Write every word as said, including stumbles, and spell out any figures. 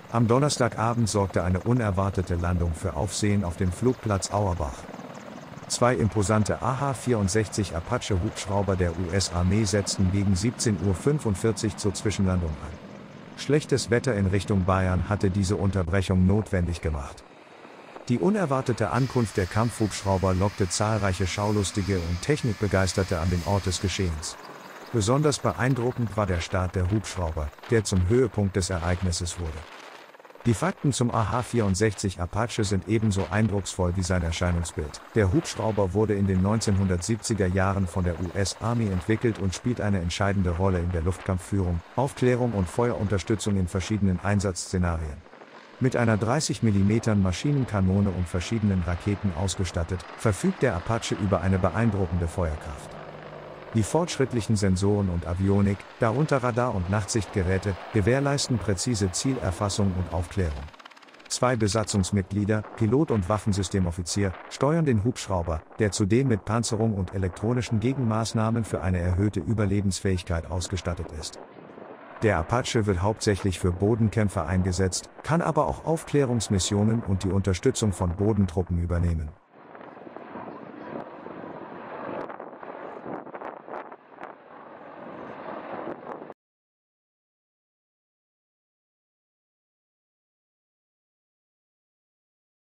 Am Donnerstagabend sorgte eine unerwartete Landung für Aufsehen auf dem Flugplatz Auerbach. Zwei imposante A H vierundsechzig Apache-Hubschrauber der U S-Armee setzten gegen siebzehn Uhr fünfundvierzig zur Zwischenlandung an. Schlechtes Wetter in Richtung Bayern hatte diese Unterbrechung notwendig gemacht. Die unerwartete Ankunft der Kampfhubschrauber lockte zahlreiche Schaulustige und Technikbegeisterte an den Ort des Geschehens. Besonders beeindruckend war der Start der Hubschrauber, der zum Höhepunkt des Ereignisses wurde. Die Fakten zum A H vierundsechzig Apache sind ebenso eindrucksvoll wie sein Erscheinungsbild. Der Hubschrauber wurde in den neunzehnhundertsiebziger Jahren von der U S-Army entwickelt und spielt eine entscheidende Rolle in der Luftkampfführung, Aufklärung und Feuerunterstützung in verschiedenen Einsatzszenarien. Mit einer dreißig Millimeter Maschinenkanone und verschiedenen Raketen ausgestattet, verfügt der Apache über eine beeindruckende Feuerkraft. Die fortschrittlichen Sensoren und Avionik, darunter Radar- und Nachtsichtgeräte, gewährleisten präzise Zielerfassung und Aufklärung. Zwei Besatzungsmitglieder, Pilot und Waffensystemoffizier, steuern den Hubschrauber, der zudem mit Panzerung und elektronischen Gegenmaßnahmen für eine erhöhte Überlebensfähigkeit ausgestattet ist. Der Apache wird hauptsächlich für Bodenkämpfer eingesetzt, kann aber auch Aufklärungsmissionen und die Unterstützung von Bodentruppen übernehmen.